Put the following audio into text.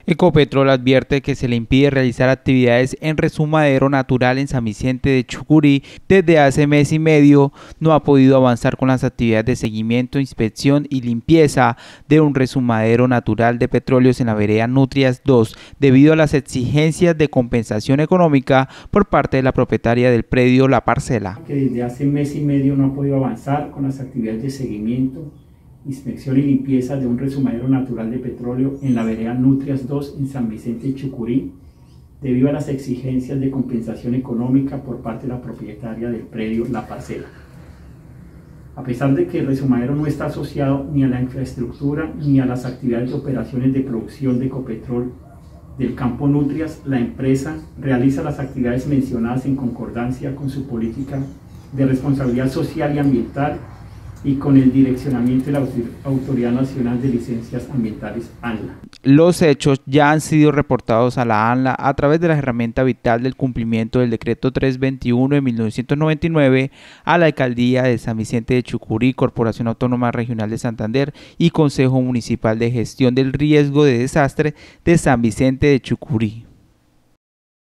Ecopetrol advierte que se le impide realizar actividades en resumadero natural en San Vicente de Chucurí. Desde hace mes y medio no ha podido avanzar con las actividades de seguimiento, inspección y limpieza de un resumadero natural de petróleos en la vereda Nutrias 2 debido a las exigencias de compensación económica por parte de la propietaria del predio La Parcela. Que desde hace mes y medio no ha podido avanzar con las actividades de seguimiento, inspección y limpieza de un resumadero natural de petróleo en la vereda Nutrias 2 en San Vicente de Chucurí, debido a las exigencias de compensación económica por parte de la propietaria del predio La Parcela. A pesar de que el resumadero no está asociado ni a la infraestructura ni a las actividades de operaciones de producción de Ecopetrol del campo Nutrias, la empresa realiza las actividades mencionadas en concordancia con su política de responsabilidad social y ambiental y con el direccionamiento de la Autoridad Nacional de Licencias Ambientales, ANLA. Los hechos ya han sido reportados a la ANLA a través de la herramienta vital del cumplimiento del Decreto 321 de 1999, a la Alcaldía de San Vicente de Chucurí, Corporación Autónoma Regional de Santander y Consejo Municipal de Gestión del Riesgo de Desastre de San Vicente de Chucurí.